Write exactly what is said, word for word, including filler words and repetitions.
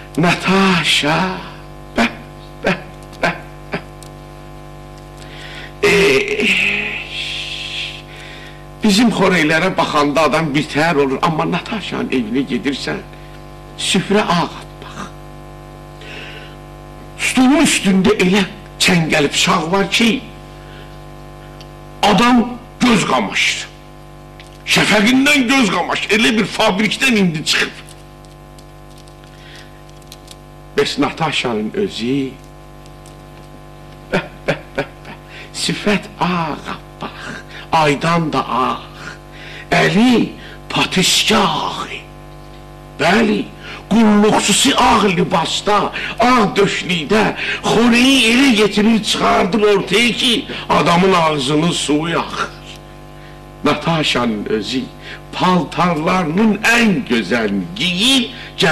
Natasha, bəh, bəh, bəh, bəh. Eee, bizim xoreylərə baxanda adam birtəhər olur, amma Natasha'nın evinə gedirsən, süfrə ağ atmaq. Stolun üstündə elə çəngəli bıçaq var ki, adam göz qamaşır. Şəfəqindən göz qamaşır, elə bir fabrikdən indi çıxıb. Bəs Natasha'nın özü, bəh, bəh, bəh, bəh, sifət ağappaq, aydan da ağ, əli patiskə ağ, bəli, qulluqçusu ağ libasda, ağ döşlükdə, xoreyi elə getirir, çıxardır ortaya ki, adamın ağzının suyu axır. Natasha'nın özü paltarlarının ən gözəlini giyir,